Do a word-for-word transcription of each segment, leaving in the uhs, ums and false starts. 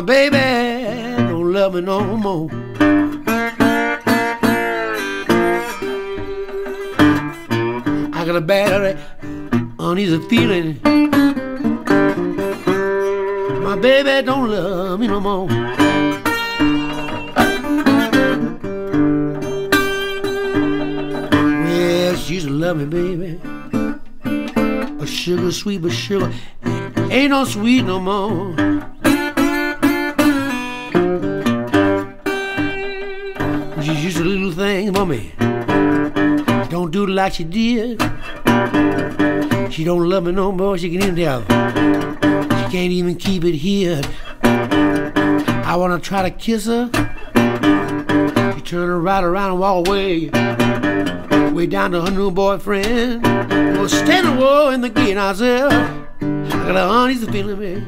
baby don't love me no more. I got a bad uneasy feeling. My baby don't love me no more. Well, she used to love me, baby, but sugar sweet, but sugar ain't no sweet no more. She used to little things for me, don't do it like she did. She don't love me no more, she can even tell. She can't even keep it here. I wanna try to kiss her. She turn her right around and walk away, way down to her new boyfriend. Was standing war in the gate. I said, I got a uneasy feeling, baby,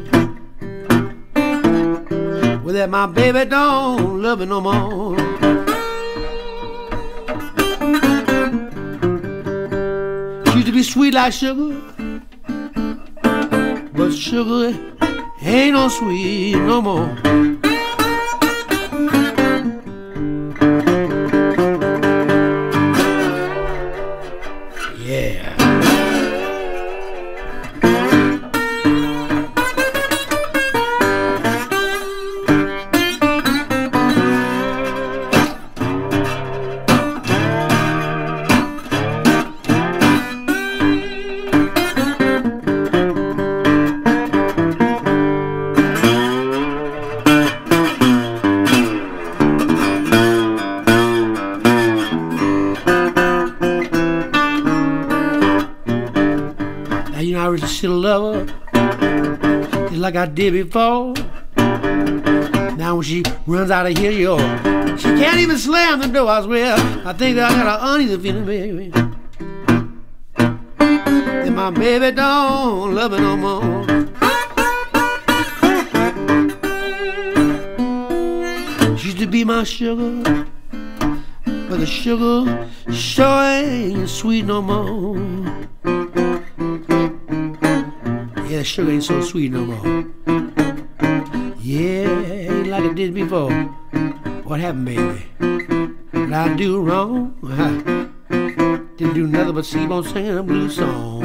well, that my baby don't love me no more. She used to be sweet like sugar, but sugar ain't no sweet no more. Yeah. You know, I really still love her just like I did before. Now when she runs out of here, yo, she can't even slam the door. I swear, I think that I got an uneasy feeling, baby, that my baby don't love me no more. She used to be my sugar, but the sugar sure ain't sweet no more. Yeah, sugar ain't so sweet no more. Yeah, ain't like it did before. What happened, baby? What I do wrong? I didn't do nothing but keep on singing a blues song.